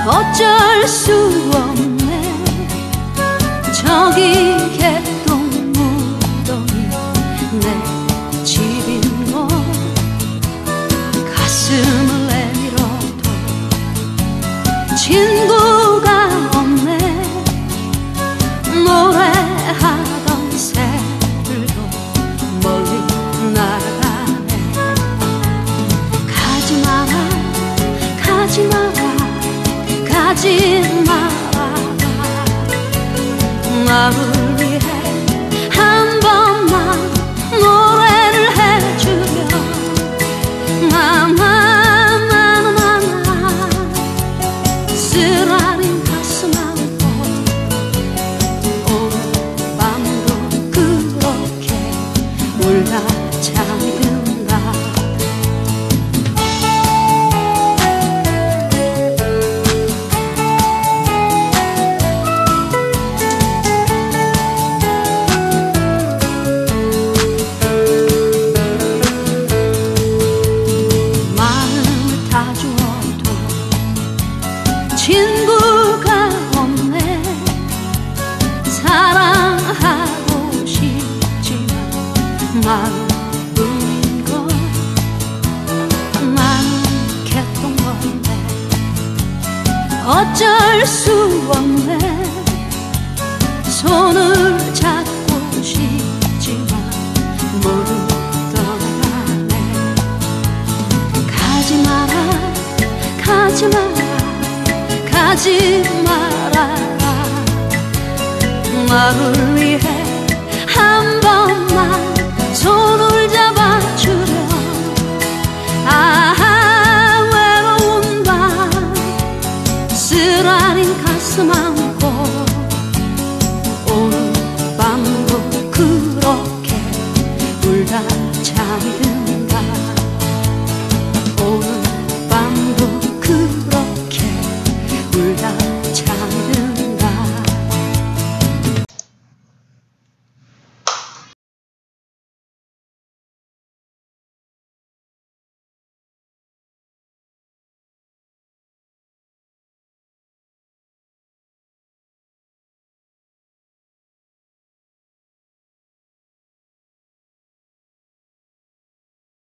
어쩔 수 없네. 저기 개똥무더기 내 집인 걸 가슴을 내밀어도 친구가 없네. 노래하던 새들도 멀리 날아가네. 가지 마라 가지 마라 가지 마라. 나를 위해 한 번만 노래를 해주려. 나나나나나 쓰라린 가슴 안고 오늘 밤도 그렇게 울다 잠이 든다. 친구가 없네. 사랑하고 싶지만 마음뿐인 걸. 나는 개똥벌레 어쩔 수 없네. 손을 잡고 싶지만 모두 떠나가네. 가지 마라 가지 마라 가지 말아라. 나를 위해